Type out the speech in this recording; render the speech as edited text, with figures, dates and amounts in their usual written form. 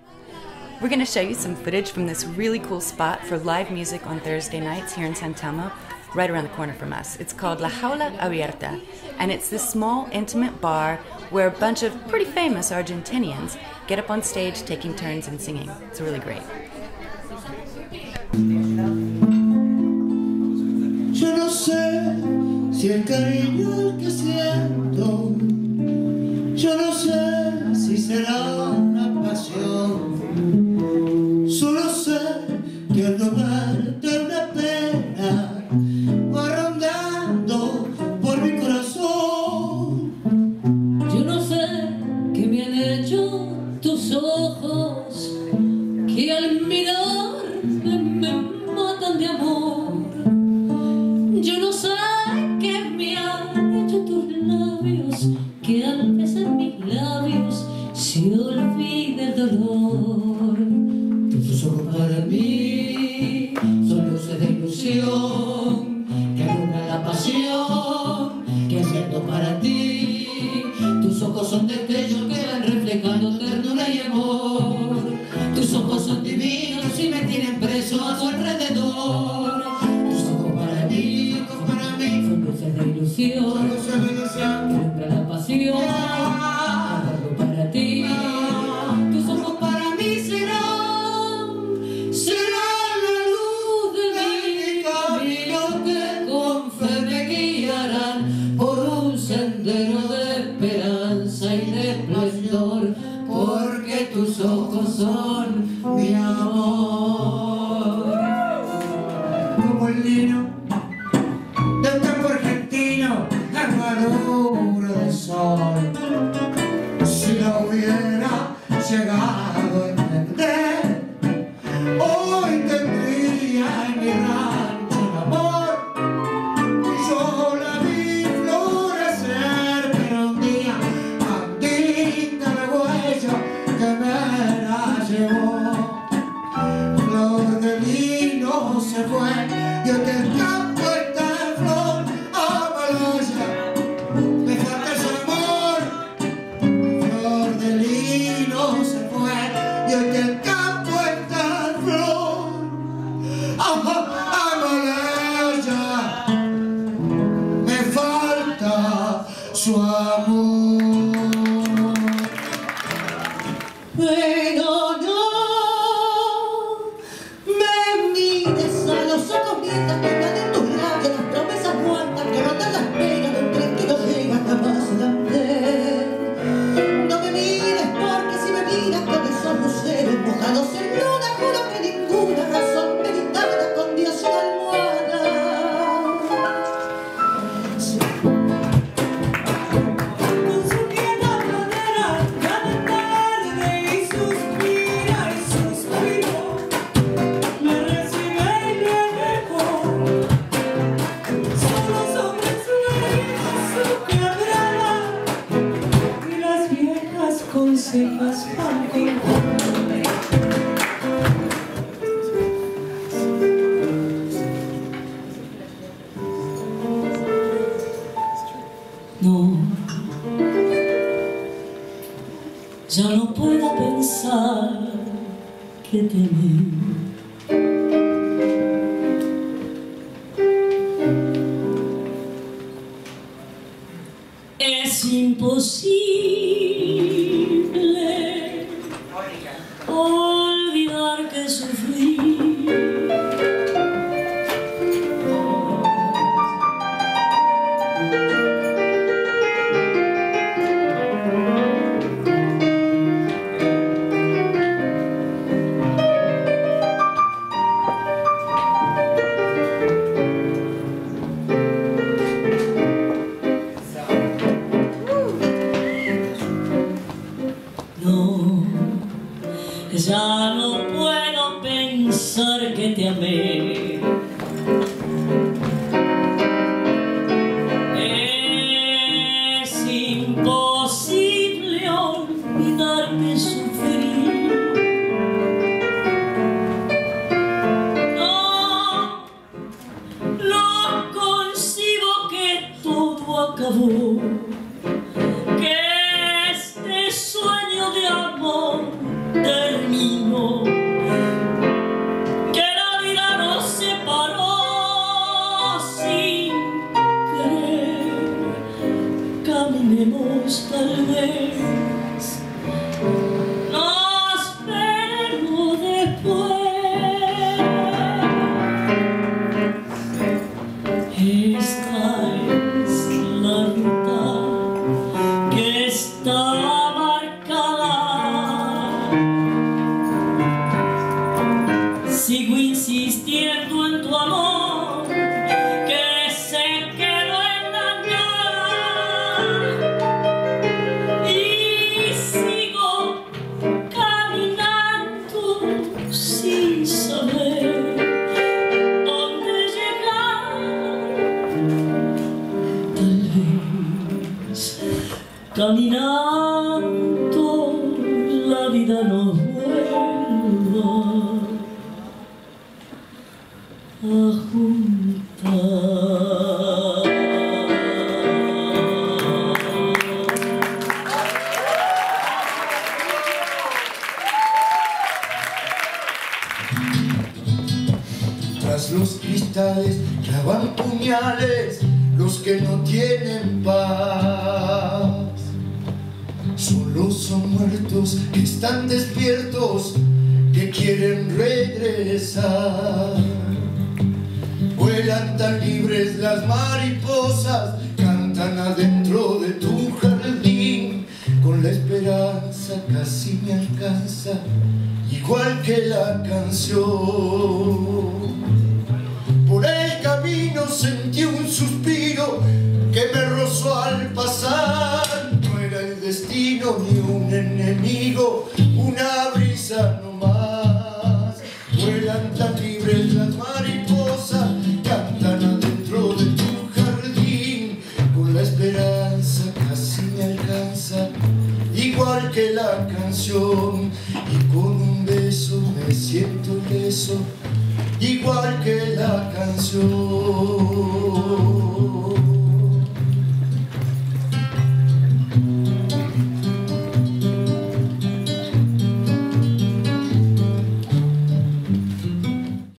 We're going to show you some footage from this really cool spot for live music on Thursday nights here in San Telmo, right around the corner from us. It's called La Jaula Abierta, and it's this small, intimate bar where a bunch of pretty famous Argentinians get up on stage taking turns and singing. It's really great. Yo no sé si el cariño que siento, yo no sé si será una pasión. Solo sé que al tomarte una pena va rondando por mi corazón. Yo no sé qué me han hecho tus ojos, que al mirarme me matan de amor. Yo no sé qué me han hecho tus labios, que al besar mis labios se olvida el dolor. Tus ojos para mí son luces de ilusión que alumbran la pasión que siento para ti. Tus ojos son destellos que van reflejando ternura y amor. Tus ojos son divinos y me tienen preso a su alrededor. Tus ojos para mí son luces de ilusión que alumbran la pasión. Para ti, tus ojos para mí serán la luz de mi camino que con fe me guiarán por un sendero de esperanza y de esplendor, porque tus ojos son mi amor. Como el lino de un campo argentino, armadura de sol. Si lo hubiera llegado a entender, hoy tendría en mi rancho un amor. Y yo la vi florecer, pero un día andita la huella que me la llevó. Flor de lino se fue y hoy el campo está en flor. Amalaya, me falta ese amor. Flor de lino se fue y hoy que el campo está en flor. Amalaya, me falta su amor. Pero no me mires a los ojos mientras tengan en tus labios las promesas muertas que rondan la espera de un tren que no llega jamás a la andén. No me mires porque si me miras con esos luceros mojados en luna, juro que ninguna razón meditada con Dios y almohada. Con su quieta manera cada tarde y suspira me recibe y me dejó. Solo sobre su herida su quebrada y las viejas consejas van con no, ya no puedo pensar que te amé. Es imposible olvidar que sufrí. No, ya no puedo pensar que te amé. Es imposible olvidar que sufrí. No, no concibo que todo acabó, que este sueño de amor terminó. camino que la vida nos separó sin querer. Caminemos tal vez, nos veremos después. Esta es la ruta que está marcada. Sigo insistiendo en tu amor, que se quedó en la nada. Y sigo caminando sin saber dónde llegar. Tal vez caminando la vida nos vuelva a juntar. Tras los cristales clavan puñales los que no tienen paz. Solo son muertos que están despiertos, que quieren regresar. Vuelan tan libres las mariposas, cantan adentro de tu jardín. Con la esperanza casi me alcanza, igual que la canción. Por el camino sentí un suspiro que me rozó al pasar. No era el destino ni un enemigo, una brisa nomás. Vuelan tan libres las mariposas, cantan adentro de tu jardín. Con la esperanza casi me alcanza, igual que la canción. Y con un beso me siento leso, igual que la canción.